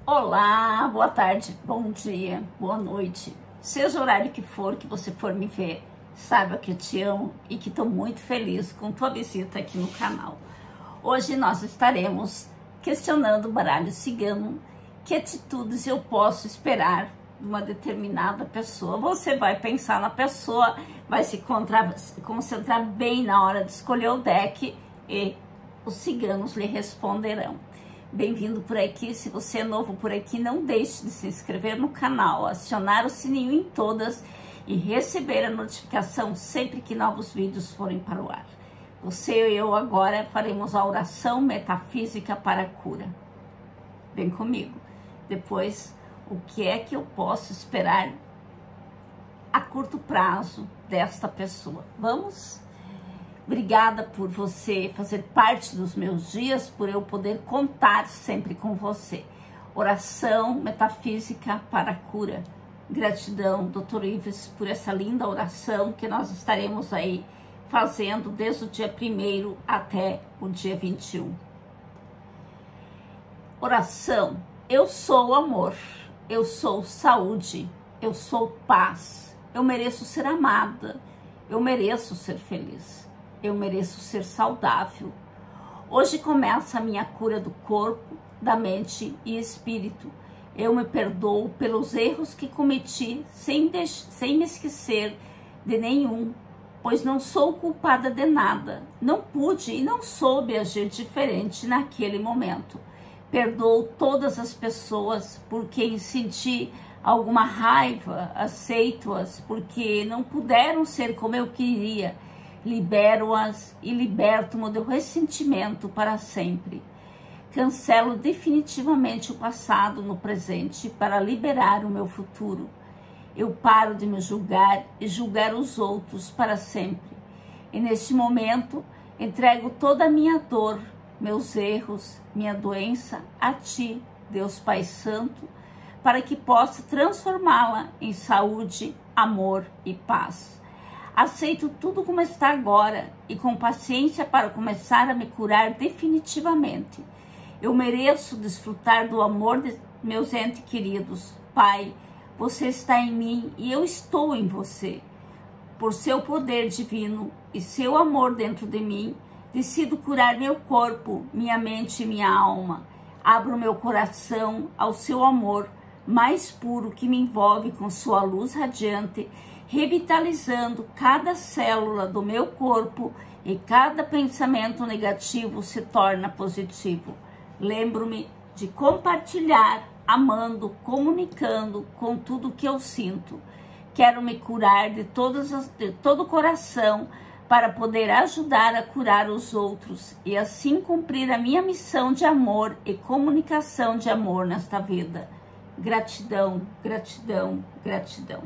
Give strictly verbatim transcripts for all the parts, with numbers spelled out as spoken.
Olá, boa tarde, bom dia, boa noite. Seja o horário que for que você for me ver, saiba que eu te amo e que estou muito feliz com tua visita aqui no canal. Hoje nós estaremos questionando o baralho cigano. Que atitudes eu posso esperar de uma determinada pessoa? Você vai pensar na pessoa, vai se concentrar bem na hora de escolher o deck e os ciganos lhe responderão. Bem-vindo por aqui. Se você é novo por aqui, não deixe de se inscrever no canal, acionar o sininho em todas e receber a notificação sempre que novos vídeos forem para o ar. Você e eu agora faremos a oração metafísica para a cura. Vem comigo. Depois, o que é que eu posso esperar a curto prazo desta pessoa? Vamos? Obrigada por você fazer parte dos meus dias, por eu poder contar sempre com você. Oração metafísica para a cura. Gratidão, doutor Ives, por essa linda oração que nós estaremos aí fazendo desde o dia primeiro até o dia vinte e um. Oração. Eu sou amor, eu sou saúde, eu sou paz, eu mereço ser amada, eu mereço ser feliz. Eu mereço ser saudável. Hoje começa a minha cura do corpo, da mente e espírito. Eu me perdoo pelos erros que cometi, sem, sem me esquecer de nenhum, pois não sou culpada de nada. Não pude e não soube agir diferente naquele momento. Perdoo todas as pessoas por quem senti alguma raiva, aceito-as porque não puderam ser como eu queria. Libero-as e liberto-me do ressentimento para sempre. Cancelo definitivamente o passado no presente para liberar o meu futuro. Eu paro de me julgar e julgar os outros para sempre. E neste momento, entrego toda a minha dor, meus erros, minha doença a Ti, Deus Pai Santo, para que possa transformá-la em saúde, amor e paz. Aceito tudo como está agora e com paciência para começar a me curar definitivamente. Eu mereço desfrutar do amor de meus entes queridos. Pai, você está em mim e eu estou em você. Por seu poder divino e seu amor dentro de mim, decido curar meu corpo, minha mente e minha alma. Abro meu coração ao seu amor mais puro que me envolve com sua luz radiante, revitalizando cada célula do meu corpo e cada pensamento negativo se torna positivo. Lembro-me de compartilhar, amando, comunicando com tudo que eu sinto. Quero me curar de, todas as, de todo o coração para poder ajudar a curar os outros e assim cumprir a minha missão de amor e comunicação de amor nesta vida. Gratidão, gratidão, gratidão.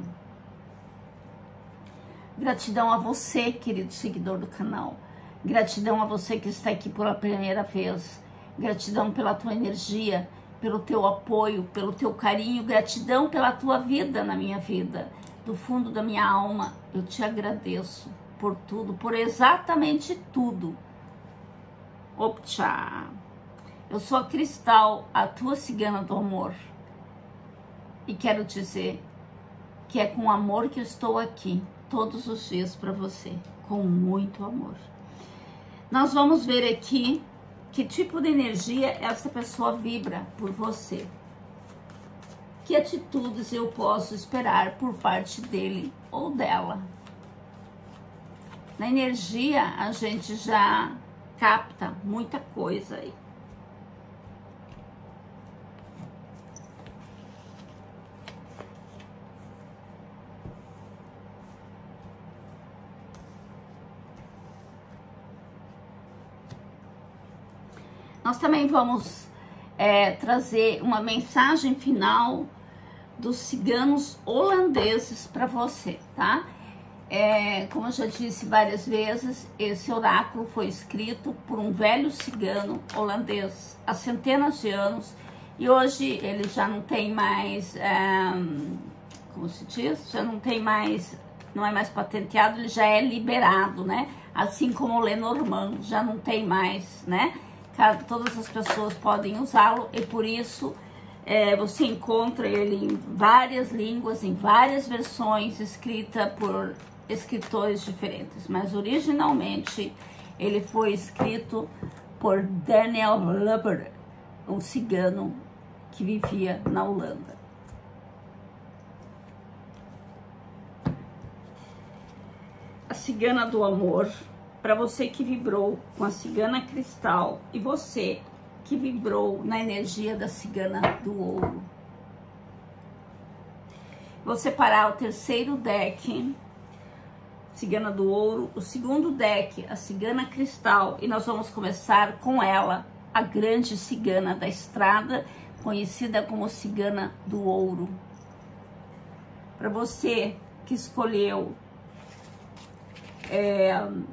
Gratidão a você, querido seguidor do canal. Gratidão a você que está aqui pela primeira vez. Gratidão pela tua energia, pelo teu apoio, pelo teu carinho. Gratidão pela tua vida na minha vida. Do fundo da minha alma, eu te agradeço por tudo, por exatamente tudo. Optcha! Eu sou a Cristal, a tua cigana do amor. E quero dizer que é com amor que eu estou aqui todos os dias para você, com muito amor. Nós vamos ver aqui que tipo de energia essa pessoa vibra por você. Que atitudes eu posso esperar por parte dele ou dela. Na energia a gente já capta muita coisa aí. Nós também vamos é, trazer uma mensagem final dos ciganos holandeses para você, tá? É, como eu já disse várias vezes, esse oráculo foi escrito por um velho cigano holandês há centenas de anos e hoje ele já não tem mais, é, como se diz, já não tem mais, não é mais patenteado, ele já é liberado, né? Assim como o Lenormand já não tem mais, né? Todas as pessoas podem usá-lo e por isso É, você encontra ele em várias línguas, em várias versões, escrita por escritores diferentes. Mas originalmente ele foi escrito por Daniel Lubber, um cigano que vivia na Holanda. A Cigana do Amor, para você que vibrou com a Cigana Cristal e você que vibrou na energia da Cigana do Ouro. Vou separar o terceiro deck, Cigana do Ouro, o segundo deck, a Cigana Cristal, e nós vamos começar com ela, a grande Cigana da Estrada, conhecida como Cigana do Ouro. Para você que escolheu é,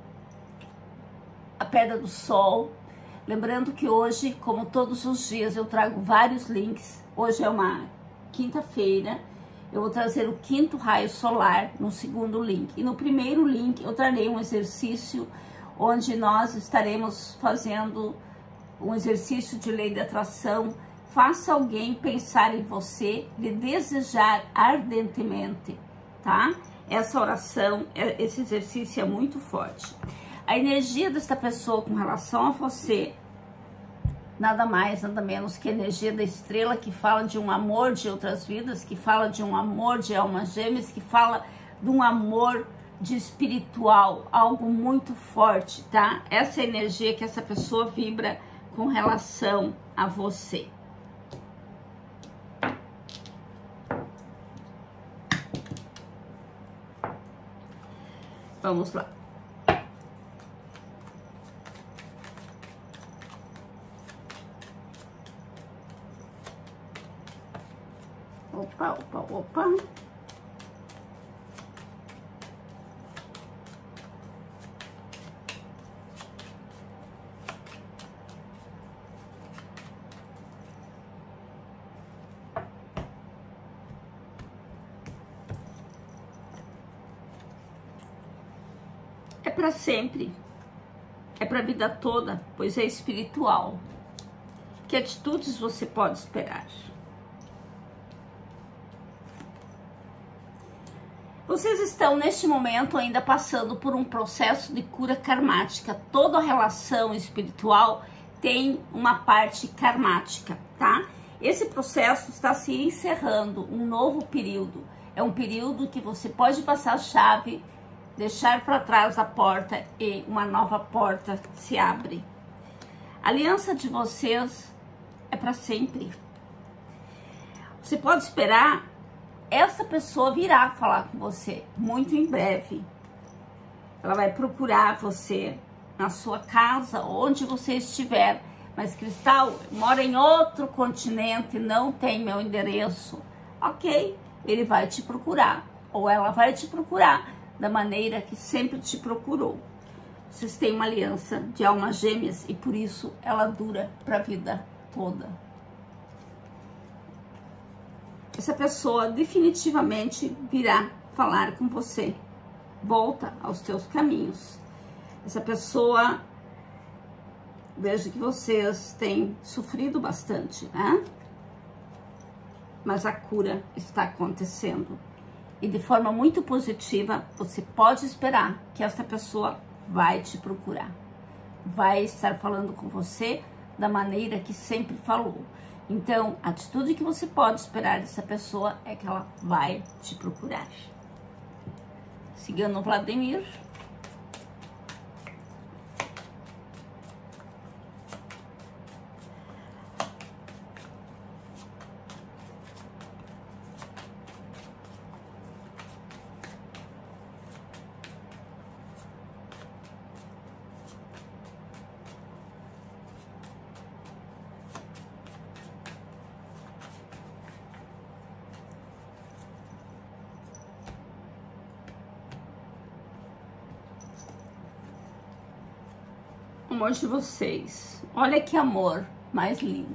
a Pedra do Sol, lembrando que hoje, como todos os dias, eu trago vários links. Hoje é uma quinta-feira, eu vou trazer o quinto raio solar no segundo link. E no primeiro link eu trarei um exercício onde nós estaremos fazendo um exercício de lei da atração. Faça alguém pensar em você, lhe desejar ardentemente, tá? Essa oração, esse exercício é muito forte. A energia desta pessoa com relação a você, nada mais, nada menos que a energia da estrela, que fala de um amor de outras vidas, que fala de um amor de almas gêmeas, que fala de um amor de espiritual, algo muito forte, tá? Essa é a energia que essa pessoa vibra com relação a você. Vamos lá. Opa, opa, opa. É para sempre, é para a vida toda, pois é espiritual. Que atitudes você pode esperar? Vocês estão neste momento ainda passando por um processo de cura karmática. Toda relação espiritual tem uma parte karmática, tá? Esse processo está se encerrando, um novo período. É um período que você pode passar a chave, deixar para trás a porta e uma nova porta se abre. A aliança de vocês é para sempre. Você pode esperar, essa pessoa virá falar com você muito em breve. Ela vai procurar você na sua casa, onde você estiver. Mas Cristal mora em outro continente, não tem meu endereço. Ok, ele vai te procurar, ou ela vai te procurar da maneira que sempre te procurou. Vocês têm uma aliança de almas gêmeas e por isso ela dura para a vida toda. Essa pessoa definitivamente virá falar com você. Volta aos teus caminhos. Essa pessoa, vejo que vocês têm sofrido bastante, né? Mas a cura está acontecendo. E de forma muito positiva, você pode esperar que essa pessoa vai te procurar. Vai estar falando com você da maneira que sempre falou. Então, a atitude que você pode esperar dessa pessoa é que ela vai te procurar. Cigano Vladimir. Amor de vocês, olha que amor mais lindo.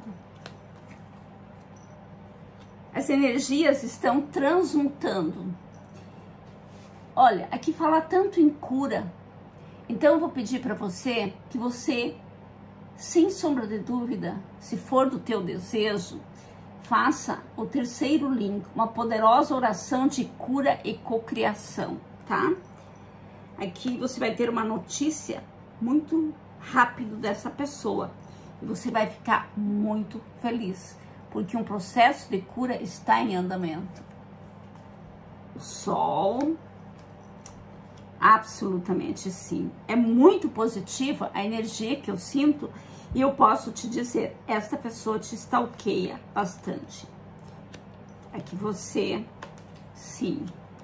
As energias estão transmutando. Olha, aqui fala tanto em cura. Então eu vou pedir para você que você, sem sombra de dúvida, se for do teu desejo, faça o terceiro link, uma poderosa oração de cura e cocriação, tá? Aqui você vai ter uma notícia muito rápido dessa pessoa e você vai ficar muito feliz, porque um processo de cura está em andamento. O Sol, absolutamente sim. É muito positiva a energia que eu sinto e eu posso te dizer, esta pessoa te stalkeia bastante. É que você, sim,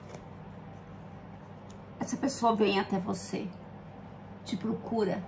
essa pessoa vem até você, te procura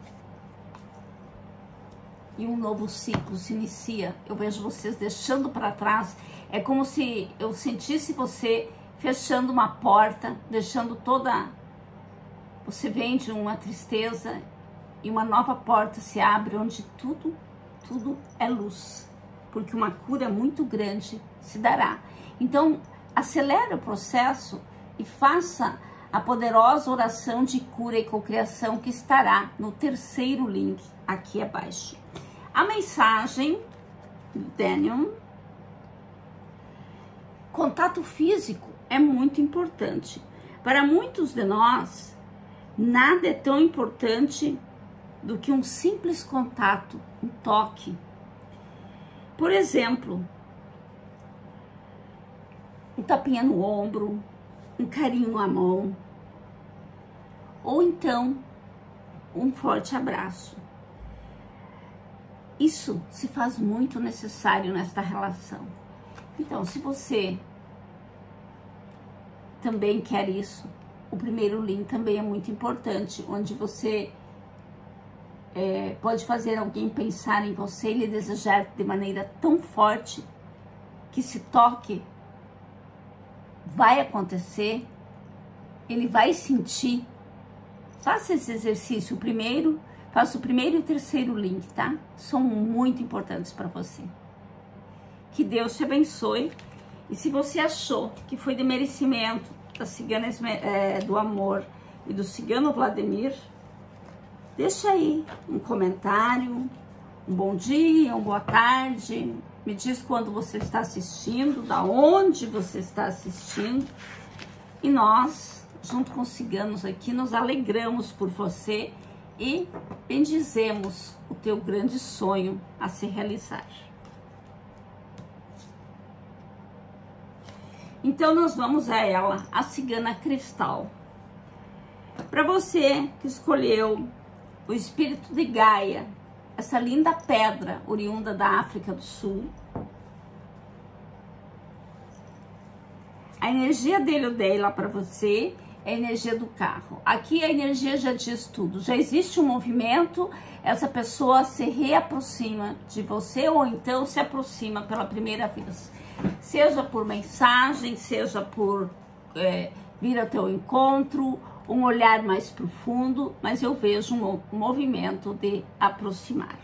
e um novo ciclo se inicia. Eu vejo vocês deixando para trás, é como se eu sentisse você fechando uma porta, deixando toda... Você vem de uma tristeza e uma nova porta se abre, onde tudo, tudo é luz, porque uma cura muito grande se dará. Então, acelere o processo e faça a poderosa oração de cura e cocriação que estará no terceiro link aqui abaixo. A mensagem do Daniel: contato físico é muito importante. Para muitos de nós, nada é tão importante do que um simples contato, um toque. Por exemplo, um tapinha no ombro, um carinho na mão, ou então um forte abraço. Isso se faz muito necessário nesta relação. Então, se você também quer isso, o primeiro link também é muito importante, onde você é, pode fazer alguém pensar em você e lhe desejar de maneira tão forte que esse toque vai acontecer, ele vai sentir. Faça esse exercício primeiro, faça o primeiro e o terceiro link, tá? São muito importantes para você. Que Deus te abençoe. E se você achou que foi de merecimento da cigana é, do amor e do cigano Vladimir, deixa aí um comentário, um bom dia, uma boa tarde. Me diz quando você está assistindo, da onde você está assistindo. E nós, junto com os ciganos aqui, nos alegramos por você e bendizemos o teu grande sonho a se realizar. Então, nós vamos a ela, a cigana cristal. Para você que escolheu o espírito de Gaia, essa linda pedra oriunda da África do Sul, a energia dele ou dela para você é a energia do carro. Aqui a energia já diz tudo, já existe um movimento, essa pessoa se reaproxima de você ou então se aproxima pela primeira vez. Seja por mensagem, seja por é, vir ao teu encontro, um olhar mais profundo, mas eu vejo um, um movimento de aproximar.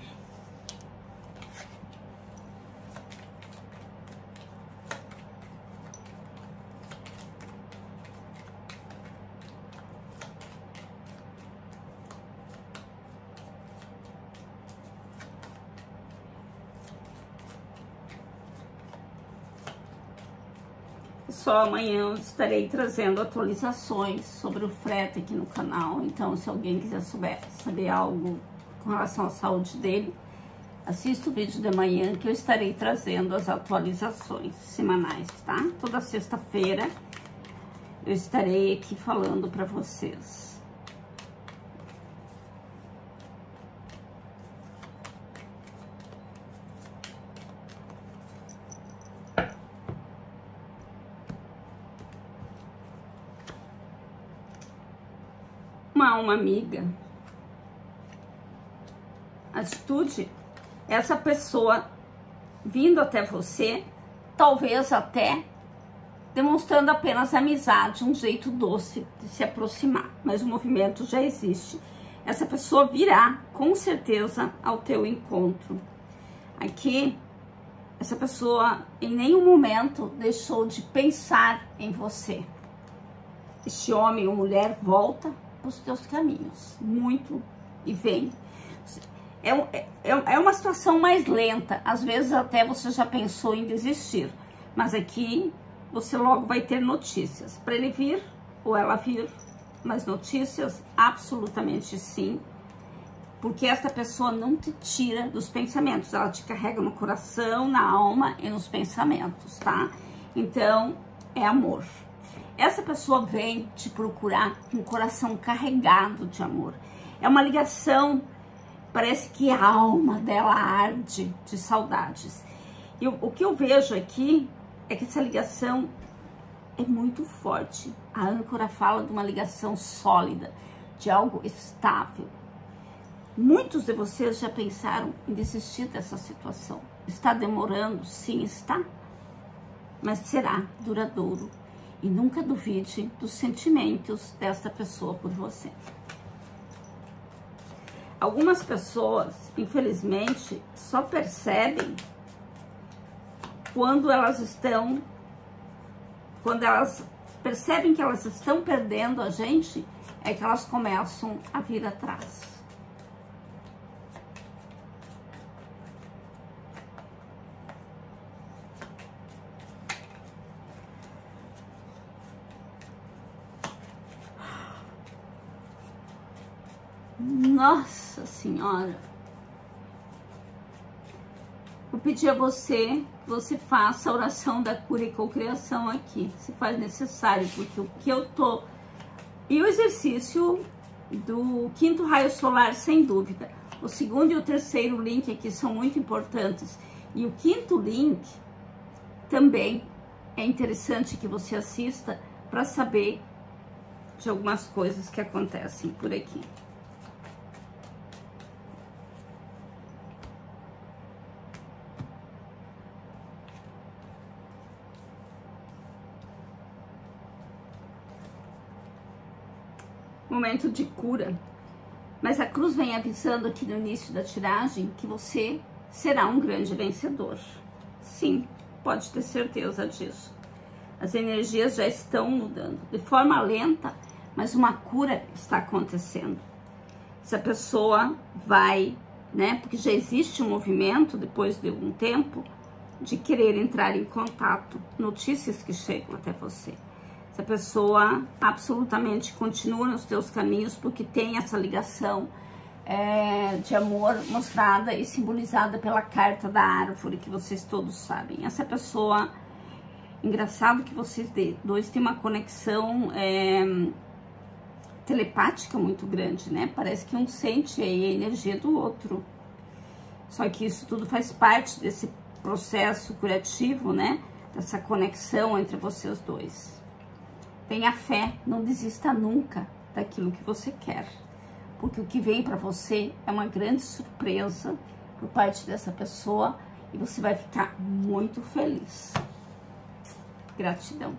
Só amanhã eu estarei trazendo atualizações sobre o frete aqui no canal. Então, se alguém quiser saber, saber algo com relação à saúde dele, assista o vídeo de manhã que eu estarei trazendo as atualizações semanais, tá? Toda sexta-feira eu estarei aqui falando para vocês. Uma alma amiga, atitude, essa pessoa vindo até você, talvez até demonstrando apenas amizade, um jeito doce de se aproximar, mas o movimento já existe. Essa pessoa virá com certeza ao teu encontro. Aqui, essa pessoa em nenhum momento deixou de pensar em você. Este homem ou mulher volta os teus caminhos, muito, e vem. é, é, é uma situação mais lenta. Às vezes até você já pensou em desistir. Mas aqui você logo vai ter notícias. Para ele vir ou ela vir, mas notícias absolutamente sim. Porque essa pessoa não te tira dos pensamentos. Ela te carrega no coração, na alma e nos pensamentos, tá? Então, é amor. Essa pessoa vem te procurar com o coração carregado de amor. É uma ligação, parece que a alma dela arde de saudades. E o, o que eu vejo aqui é que essa ligação é muito forte. A âncora fala de uma ligação sólida, de algo estável. Muitos de vocês já pensaram em desistir dessa situação. Está demorando? Sim, está. Mas será duradouro. E nunca duvide dos sentimentos desta pessoa por você. Algumas pessoas, infelizmente, só percebem quando elas estão, quando elas percebem que elas estão perdendo a gente, é que elas começam a vir atrás. Nossa Senhora, vou pedir a você que você faça a oração da cura e cocriação aqui, se faz necessário, porque o que eu tô... E o exercício do quinto raio solar, sem dúvida. O segundo e o terceiro link aqui são muito importantes. E o quinto link também é interessante que você assista para saber de algumas coisas que acontecem por aqui. Momento de cura, mas a cruz vem avisando aqui no início da tiragem que você será um grande vencedor. Sim, pode ter certeza disso. As energias já estão mudando, de forma lenta, mas uma cura está acontecendo. Essa pessoa vai, né, porque já existe um movimento, depois de um tempo, de querer entrar em contato, notícias que chegam até você. Essa pessoa absolutamente continua nos teus caminhos porque tem essa ligação é, de amor mostrada e simbolizada pela carta da árvore, que vocês todos sabem. Essa pessoa, engraçado que vocês dois têm uma conexão é, telepática muito grande, né? Parece que um sente aí a energia do outro. Só que isso tudo faz parte desse processo curativo, né? Dessa conexão entre vocês dois. Tenha fé, não desista nunca daquilo que você quer, porque o que vem para você é uma grande surpresa por parte dessa pessoa e você vai ficar muito feliz. Gratidão.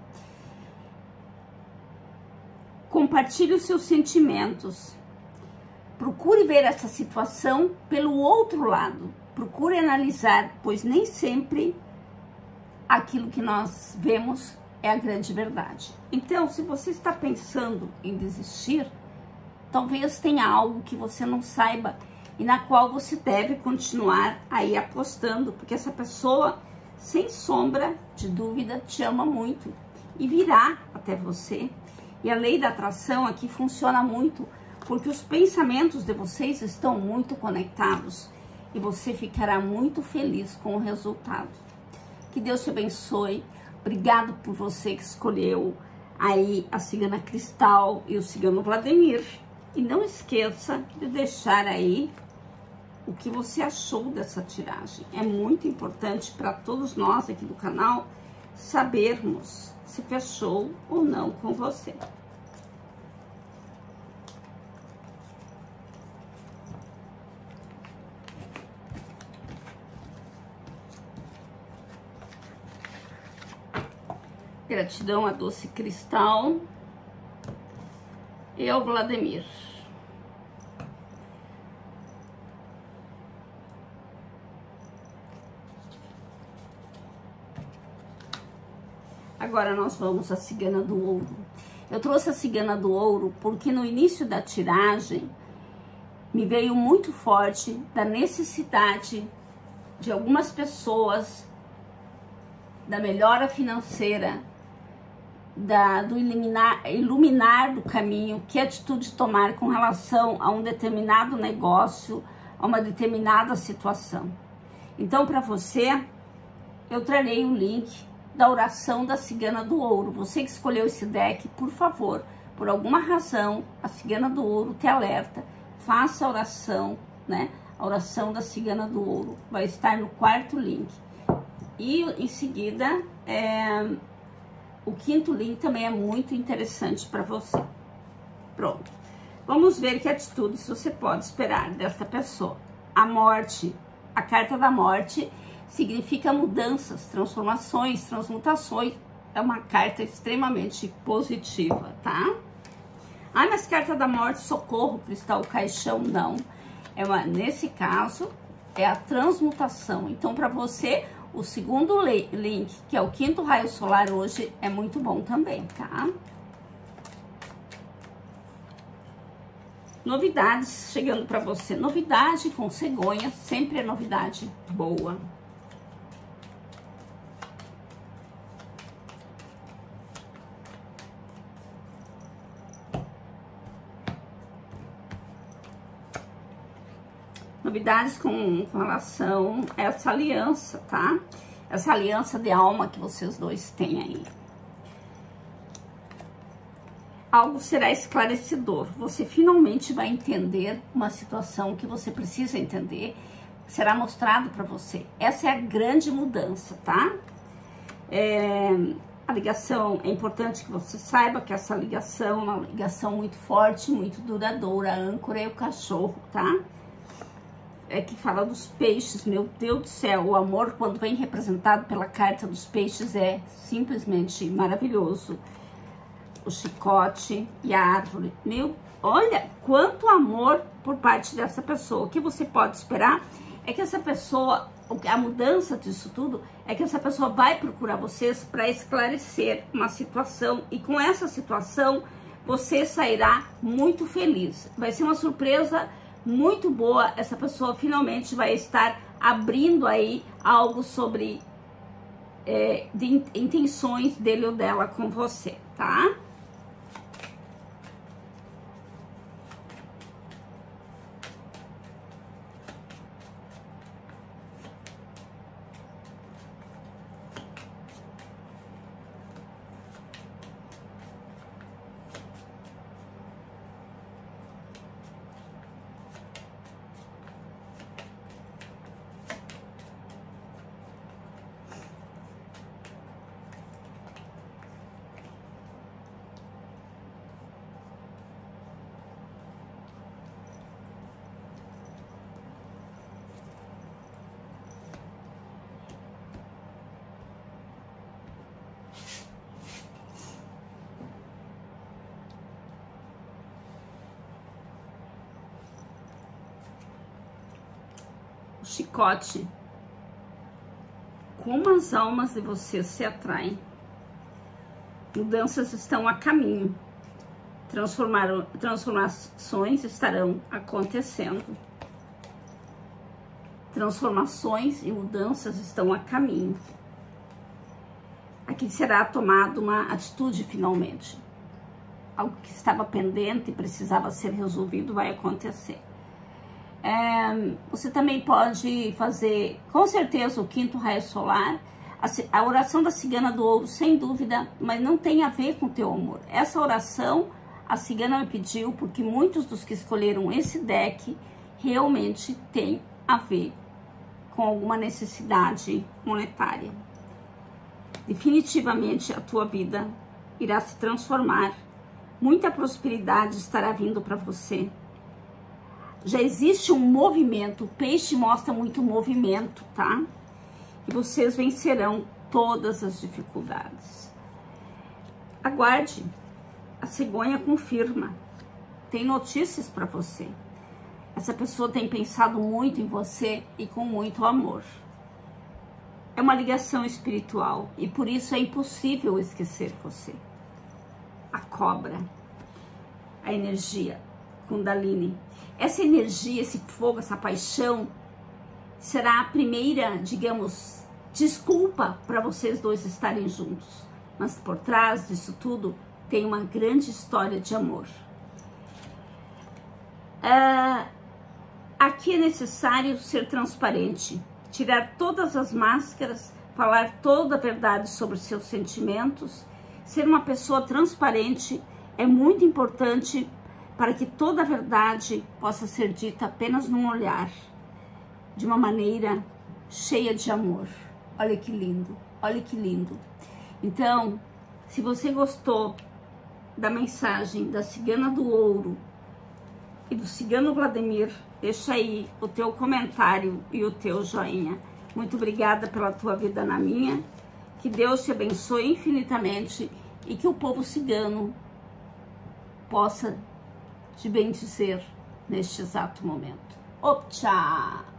Compartilhe os seus sentimentos. Procure ver essa situação pelo outro lado. Procure analisar, pois nem sempre aquilo que nós vemos é a grande verdade. Então, se você está pensando em desistir, talvez tenha algo que você não saiba e na qual você deve continuar aí apostando, porque essa pessoa, sem sombra de dúvida, te ama muito e virá até você. E a lei da atração aqui funciona muito, porque os pensamentos de vocês estão muito conectados e você ficará muito feliz com o resultado. Que Deus te abençoe. Obrigado por você que escolheu aí a cigana Cristal e o cigano Vladimir. E não esqueça de deixar aí o que você achou dessa tiragem. É muito importante para todos nós aqui do canal sabermos se fechou ou não com você. Gratidão a Doce Cristal e ao Vladimir. Agora nós vamos à cigana do ouro. Eu trouxe a cigana do ouro porque no início da tiragem me veio muito forte da necessidade de algumas pessoas, da melhora financeira, da, do iluminar, iluminar do caminho, que atitude tomar com relação a um determinado negócio, a uma determinada situação. Então, para você, eu trarei o link da oração da Cigana do Ouro. Você que escolheu esse deck, por favor, por alguma razão, a Cigana do Ouro te alerta, faça a oração, né? A oração da Cigana do Ouro vai estar no quarto link. E em seguida, é, o quinto link também é muito interessante para você. Pronto. Vamos ver que atitudes você pode esperar dessa pessoa. A morte, a carta da morte significa mudanças, transformações, transmutações. É uma carta extremamente positiva, tá? Ah, mas carta da morte, socorro, cristal, caixão, não. É uma, nesse caso, é a transmutação. Então, para você, o segundo link, que é o quinto raio solar hoje, é muito bom também, tá? Novidades chegando para você. Novidade com cegonha, sempre é novidade boa. Novidades com, com relação a essa aliança, tá? Essa aliança de alma que vocês dois têm aí. Algo será esclarecedor. Você finalmente vai entender uma situação que você precisa entender. Será mostrado para você. Essa é a grande mudança, tá? É, a ligação, é importante que você saiba que essa ligação é uma ligação muito forte, muito duradoura. A âncora é o cachorro, tá? É que fala dos peixes, meu Deus do céu, o amor quando vem representado pela carta dos peixes é simplesmente maravilhoso. O chicote e a árvore, meu, olha quanto amor por parte dessa pessoa. O que você pode esperar é que essa pessoa, a mudança disso tudo, é que essa pessoa vai procurar vocês para esclarecer uma situação e com essa situação você sairá muito feliz. Vai ser uma surpresa muito boa, essa pessoa finalmente vai estar abrindo aí algo sobre é, de intenções dele ou dela com você, tá? Chicote. Como as almas de vocês se atraem. Mudanças estão a caminho. Transformar, transformações estarão acontecendo. Transformações e mudanças estão a caminho. Aqui será tomada uma atitude finalmente. Algo que estava pendente e precisava ser resolvido vai acontecer. É, você também pode fazer, com certeza, o quinto raio solar, a, a oração da Cigana do Ouro, sem dúvida, mas não tem a ver com o teu amor. Essa oração, a Cigana me pediu, porque muitos dos que escolheram esse deck realmente tem a ver com alguma necessidade monetária. Definitivamente a tua vida irá se transformar, muita prosperidade estará vindo para você. Já existe um movimento, o peixe mostra muito movimento, tá? E vocês vencerão todas as dificuldades. Aguarde, a cegonha confirma, tem notícias para você. Essa pessoa tem pensado muito em você e com muito amor. É uma ligação espiritual e por isso é impossível esquecer você. A cobra, a energia. Kundalini. Essa energia, esse fogo, essa paixão será a primeira, digamos, desculpa para vocês dois estarem juntos. Mas por trás disso tudo tem uma grande história de amor. Uh, aqui é necessário ser transparente, tirar todas as máscaras, falar toda a verdade sobre os seus sentimentos. Ser uma pessoa transparente é muito importante para que toda a verdade possa ser dita apenas num olhar, de uma maneira cheia de amor. Olha que lindo, olha que lindo. Então, se você gostou da mensagem da Cigana do Ouro e do Cigano Vladimir, deixa aí o teu comentário e o teu joinha. Muito obrigada pela tua vida na minha. Que Deus te abençoe infinitamente e que o povo cigano possa te bendizer neste exato momento. Optcha!